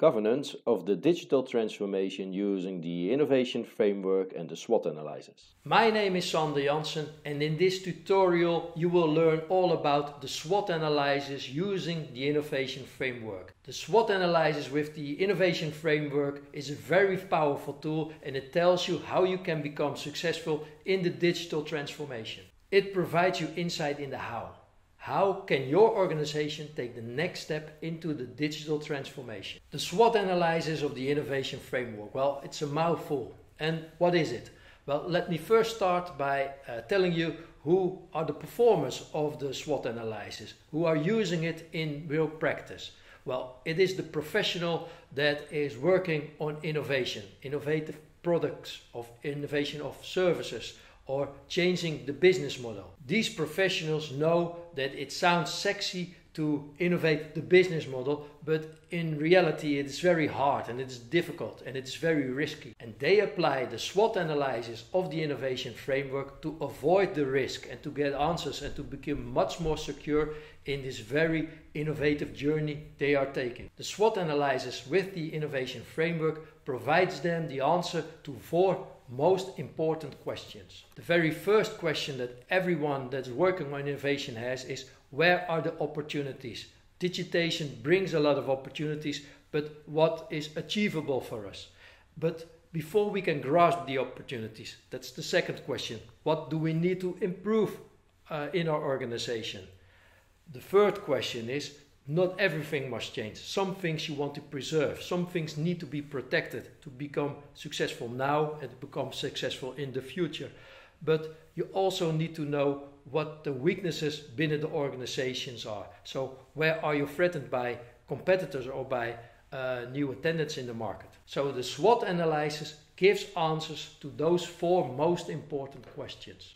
governance of the digital transformation using the innovation framework and the SWOT analysis. My name is Sander Janssen, and in this tutorial you will learn all about the SWOT analysis using the innovation framework. The SWOT analysis with the innovation framework is a very powerful tool, and it tells you how you can become successful in the digital transformation. It provides you insight in the how. How can your organization take the next step into the digital transformation? The SWOT analysis of the innovation framework. Well, it's a mouthful. And what is it? Well, let me first start by telling you who are the performers of the SWOT analysis, who are using it in real practice. Well, it is the professional that is working on innovation, innovative products, of innovation of services, or changing the business model. These professionals know that it sounds sexy to innovate the business model, but in reality it is very hard and it is difficult and it is very risky. And they apply the SWOT analysis of the innovation framework to avoid the risk and to get answers and to become much more secure in this very innovative journey they are taking. The SWOT analysis with the innovation framework provides them the answer to 4 most important questions. The very first question that everyone that's working on innovation has is, where are the opportunities? Digitization brings a lot of opportunities, but what is achievable for us? But before we can grasp the opportunities, that's the second question. What do we need to improve in our organization? The third question is, not everything must change. Some things you want to preserve. Some things need to be protected to become successful now and to become successful in the future. But you also need to know what the weaknesses within the organizations are. So where are you threatened by competitors or by new attendants in the market? So the SWOT analysis gives answers to those 4 most important questions.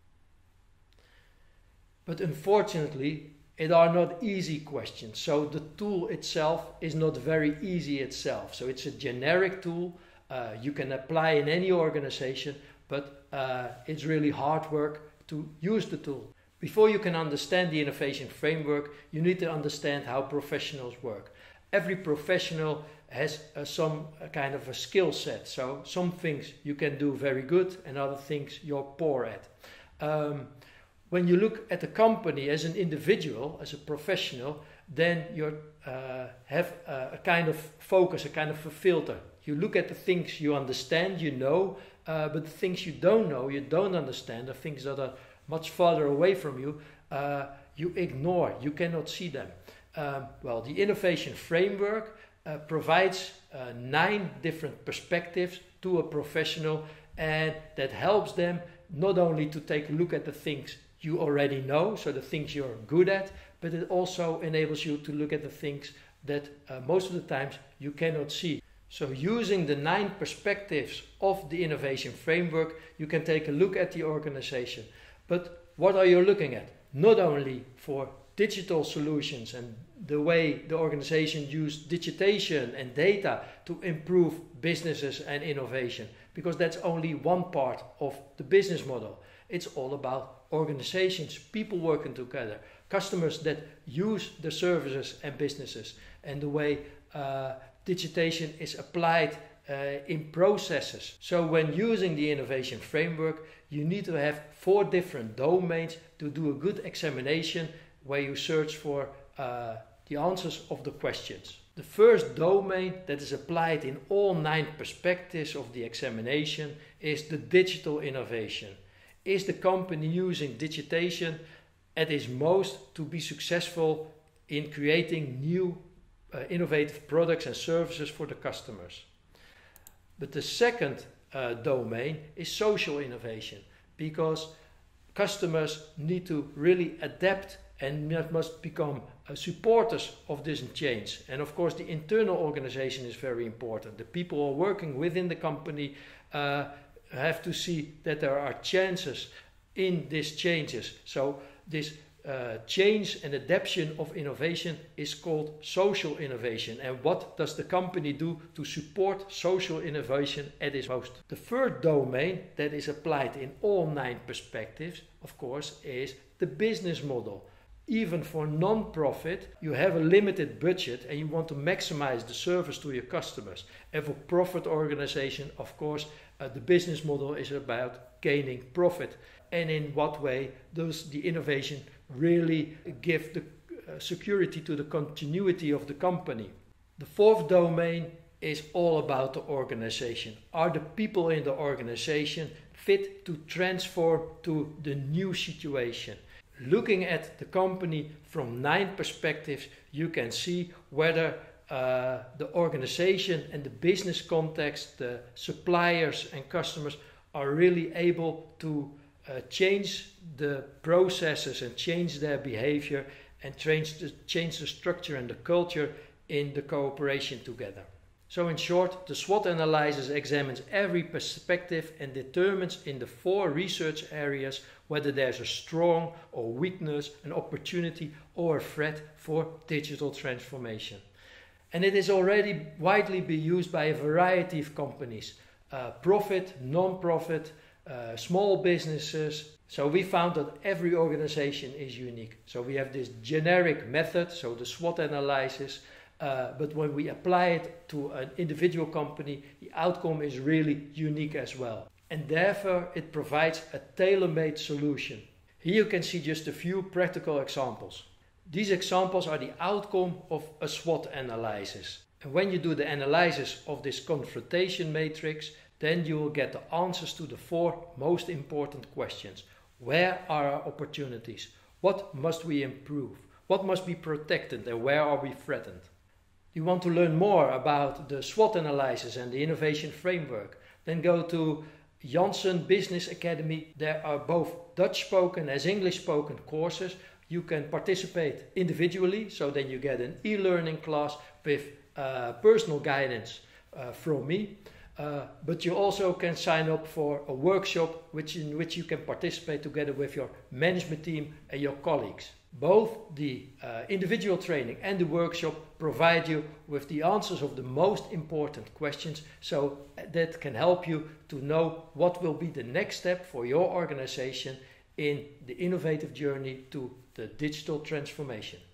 But unfortunately, it are not easy questions. So the tool itself is not very easy itself. So it's a generic tool. You can apply in any organization, but it's really hard work to use the tool. Before you can understand the innovation framework, you need to understand how professionals work. Every professional has some kind of a skill set. So some things you can do very good and other things you're poor at. When you look at a company as an individual, as a professional, then you have a kind of focus, a kind of a filter. You look at the things you understand, you know, but the things you don't know, you don't understand, the things that are much farther away from you, you ignore, you cannot see them. Well, the innovation framework provides 9 different perspectives to a professional, and that helps them not only to take a look at the things you already know, so the things you're good at, but it also enables you to look at the things that most of the times you cannot see. So using the 9 perspectives of the innovation framework, you can take a look at the organization. But what are you looking at? Not only for digital solutions and the way the organization uses digitization and data to improve businesses and innovation, because that's only one part of the business model. It's all about organizations, people working together, customers that use the services and businesses, and the way digitization is applied in processes. So when using the innovation framework, you need to have 4 different domains to do a good examination where you search for the answers of the questions. The first domain that is applied in all 9 perspectives of the examination is the digital innovation. Is the company using digitization at its most to be successful in creating new innovative products and services for the customers? But the second domain is social innovation, because customers need to really adapt and must become supporters of this change. And of course the internal organization is very important. The people who are working within the company have to see that there are chances in these changes. So this change and adaptation of innovation is called social innovation. And what does the company do to support social innovation at its most? The third domain that is applied in all 9 perspectives, of course, is the business model. Even for non-profit, you have a limited budget and you want to maximize the service to your customers. And for profit organization, of course, the business model is about gaining profit. And in what way does the innovation really give the security to the continuity of the company? The fourth domain is all about the organization. Are the people in the organization fit to transform to the new situation? Looking at the company from 9 perspectives, you can see whether the organization and the business context, the suppliers and customers are really able to change the processes and change their behavior and change the structure and the culture in the cooperation together. So in short, the SWOT analysis examines every perspective and determines in the 4 research areas whether there's a strong or weakness, an opportunity or a threat for digital transformation. And it is already widely being used by a variety of companies, profit, non-profit, small businesses. So we found that every organization is unique. So we have this generic method, so the SWOT analysis, but when we apply it to an individual company, the outcome is really unique as well. And therefore it provides a tailor-made solution. Here you can see just a few practical examples. These examples are the outcome of a SWOT analysis. And when you do the analysis of this confrontation matrix, then you will get the answers to the 4 most important questions. Where are our opportunities? What must we improve? What must be protected and where are we threatened? You want to learn more about the SWOT analysis and the innovation framework? Then go to Janssen Business Academy. There are both Dutch spoken as English spoken courses. You can participate individually, so then you get an e-learning class with personal guidance from me. But you also can sign up for a workshop in which you can participate together with your management team and your colleagues. Both the individual training and the workshop provide you with the answers of the most important questions, so that can help you to know what will be the next step for your organization in the innovative journey to the digital transformation.